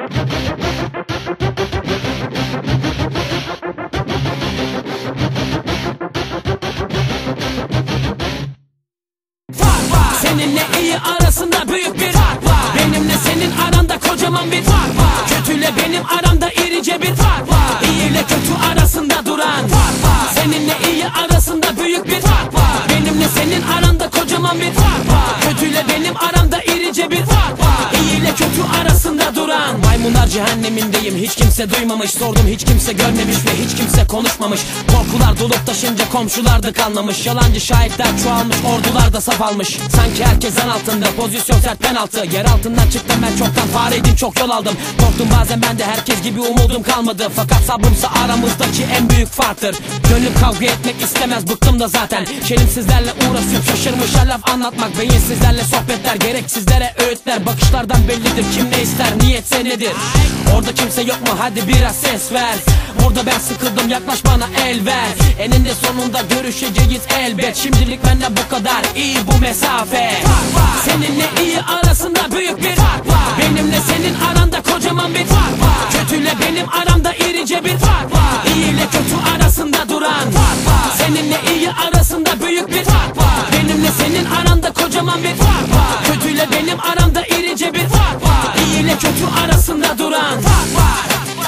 Seninle iyi arasında büyük bir fark var. Benimle senin aranda kocaman bir fark var. Kötüyle benim aramda irice bir fark var. İyi ile kötü arasında duran fark var. Seninle iyi arasında büyük bir fark var. Benimle senin aranda kocaman bir fark var. Kötüyle benim aramda irice bir fark var. İyi ile kötü arasında duran. Maymunlar cehennemindeyim, hiç kimse duymamış. Sordum, hiç kimse görmemiş ve hiç kimse konuşmamış. Korkular dolup taşınca komşular da kanlamış. Yalancı şahitler çoğalmış, ordular da saf almış. Sanki herkes zan altında, pozisyon sert penaltı. Yer altından çıktım ben çoktan, fareydim çok yol aldım. Korktum bazen ben de, herkes gibi umudum kalmadı. Fakat sabrımsa aramızdaki en büyük farktır. Gönlüm kavga etmek istemez, bıktım da zaten. Şerimsizlerle uğraşıp şaşırmış laf anlatmak. Beyinsizlerle sohbetler, gereksizlere öğütler. Bakışlardan bellidir kim ne ister, niyetse nedir. Orada kimse yok mu, hadi biraz ses ver. Burada ben sıkıldım, yaklaş bana el ver. Eninde sonunda görüşeceğiz elbet. Şimdilik benden bu kadar, iyi bu mesafe. Seninle iyi arasında büyük bir fark var. Benimle senin aranda kocaman bir fark var. Kötüyle benim aramda irice bir fark var. İyi ile kötü arasında duran fark var. Seninle iyi arasında büyük bir fark var. Benimle senin aranda kocaman bir fark var. Kötüyle benim aramda irice bir fark var. İyi ile kötü arasında duran fark var.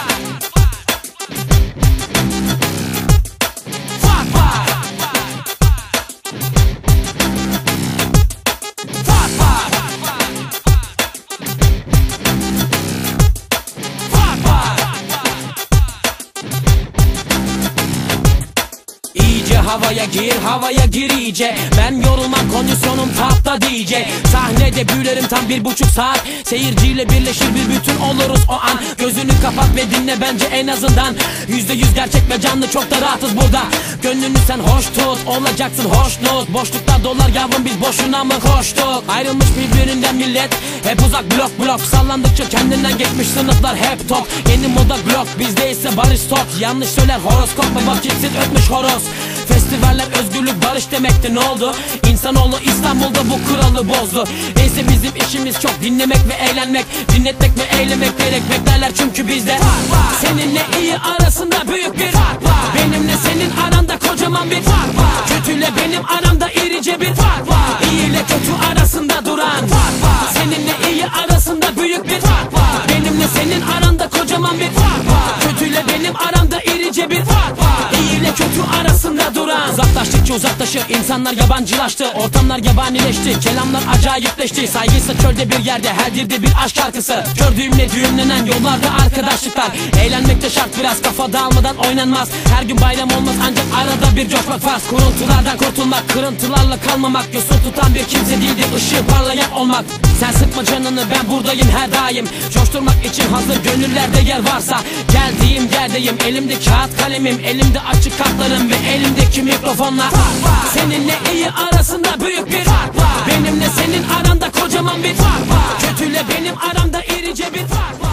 Havaya gir iyice. Ben yorulmam, kondisyonum tapta DJ. Sahnede büyülerim tam 1,5 saat. Seyirciyle birleşir bir bütün oluruz o an. Gözünü kapat ve dinle bence en azından. %100 gerçek ve canlı, çok da rahatız burada. Gönlünü sen hoş tut, olacaksın hoşnut. Boşlukta dolar yavrum, biz boşuna mı koştuk? Ayrılmış birbirinden millet, hep uzak blok. Sallandıkça kendinden geçmiş sınıflar hep tok. Yeni moda blok, bizde ise barış tok. Yanlış söyler horoskop ve vakitsiz ötmüş horoz. Festivaller özgürlük barış demekti, ne oldu? İnsanoğlu İstanbul'da bu kuralı bozdu. Neyse bizim işimiz çok, dinlemek ve eğlenmek. Dinletmek ve eylemek gerek, beklerler çünkü bizde seninle iyi arasında büyük bir fark var. Benimle senin aranda kocaman bir fark var. Kötüyle benim aramda irice bir fark var. İyi ile kötü arasında duran fark var. Seninle iyi arasında büyük bir fark var. Benimle senin aranda kocaman bir fark var. Kötüyle benim aramda irice bir fark var. İyi ile kötü arasında duran. Uzaklaştıkça uzaklaşır, insanlar yabancılaştı. Ortamlar yabanileşti, kelamlar acayipleşti. Saygıysa çölde bir yerde, her dilde bir aşk şarkısı. Kör düğümle düğümlenen yollarda arkadaşlıklar. Eğlenmek de şart, biraz kafa dağılmadan oynanmaz. Her gün bayram olmaz, ancak arada bir coşmak farz. Kuruntulardan kurtulmak, kırıntılarla kalmamak. Yosun tutan bir kimse değildir, ışığı parlayan olmak. Sen sıkma canını, ben buradayım her daim. Coşturmak için hazır gönüllerde yer varsa. Geldiğim yerdeyim, elimde kağıt kalemim. Elimde açık kartlarım ve elimdeki mikrofonlar. Seninle iyi arasında büyük bir fark var. Benimle senin aranda kocaman bir fark var. Kötüyle benim aramda irice bir fark var.